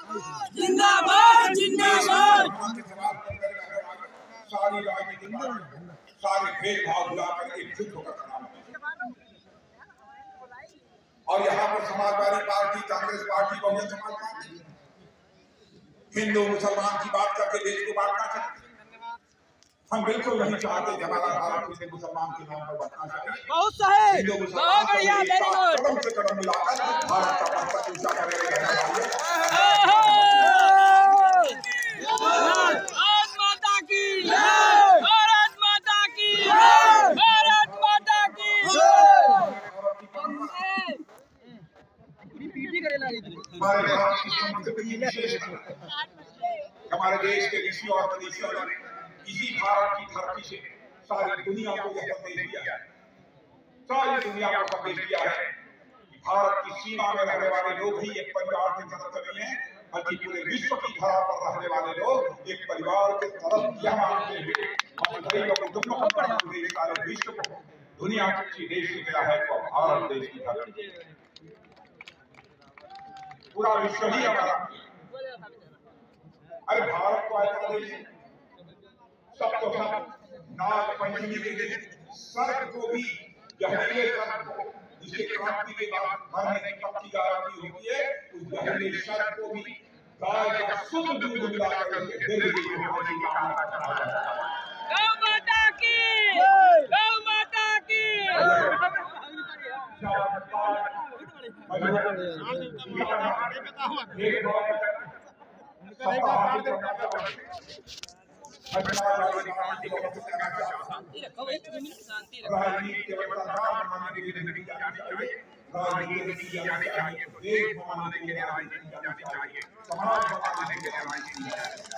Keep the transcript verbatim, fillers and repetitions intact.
जिंदाबाद जिंदाबाद। सारी राजनीतिक सारे भेदभाव भुलाकर एकजुट होकर खड़ा होना। और यहाँ पर Samajwadi Party, Congress Party, Bahujan Samaj Party Hindu मुसलमान की बात करके देश को बांटना चाहते। हम बिल्कुल नहीं चाहते कि हमारा भारत हिंदू मुसलमान के नाम पर बंटना चाहिए। बहुत सही, हिंदू बहुत मुसलमान बढ़िया, वेरी गुड। कदम से कदम मिलाकर भारत का पक्ष ऊंचा करेगा। भारत माता की जय, भारत माता की जय, भारत माता की जय। हमारे देश के ऋषियों और मुनीषियों ने इसी भारत की धरती से सारी दुनिया को यह संदेश दिया है, सारी दुनिया को संदेश दिया है कि भारत की सीमा में रहने वाले लोग ही एक परिवार के सदस्य नहीं है, बल्कि पूरे विश्व की धरा पर रहने वाले लोग एक परिवार के सदस्य मानते हुए सारे विश्व को दुनिया की देश से गया है तो भारत देश की धरती, पूरा विश्व ही हमारा। अरे भारत को ऐसा देश सब तो सब नाग पंचमी के दिन सर्प को भी जहरीले सर्प को जिसके क्रांति के बाद मरने की पक्की गारंटी होती है, उस जहरीले सर्प को भी गाय का शुद्ध दूध मिलाकर उसके दिल की होने की कामना करता है। गौ माता की, गौ माता की। शांति रखो, एक मिनट शांति रखो। राजनीति केवल राम बनाने के लिए नहीं जानी चाहिए, राजनीति की जानी चाहिए, देश बनाने के लिए राजनीति जानी चाहिए, समाज बनाने के लिए राजनीति जानी चाहिए।